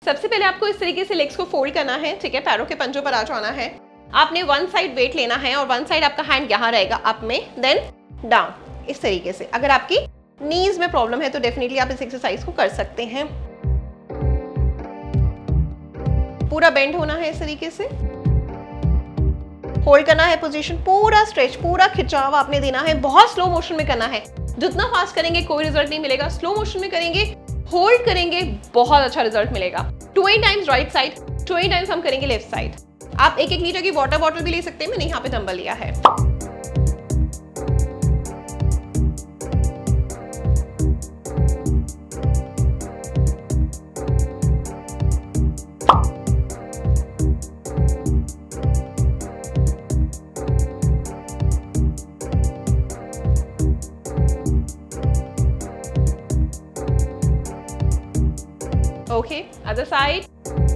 सबसे पहले आपको इस तरीके से लेग्स को फोल्ड करना है, ठीक है, पैरों के पंजों पर आ जाना है। आपने वन साइड वेट लेना है और वन साइड आपका हैंड यहाँ रहेगा अप में, देन डाउन, इस तरीके से। अगर आपकी नीज में प्रॉब्लम है तो डेफिनेटली आप इस एक्सरसाइज को कर सकते हैं। पूरा बेंड होना है इस तरीके से, होल्ड करना है पोजीशन, पूरा स्ट्रेच, पूरा खिंचाव आपने देना है। बहुत स्लो मोशन में करना है, जितना फास्ट करेंगे कोई रिजल्ट नहीं मिलेगा। स्लो मोशन में करेंगे, होल्ड करेंगे, बहुत अच्छा रिजल्ट मिलेगा। 20 टाइम्स राइट साइड, 20 टाइम्स हम करेंगे लेफ्ट साइड। आप 1-1 लीटर की वाटर बॉटल भी ले सकते हैं, मैंने यहाँ पे डंबल लिया है। Okay, other side.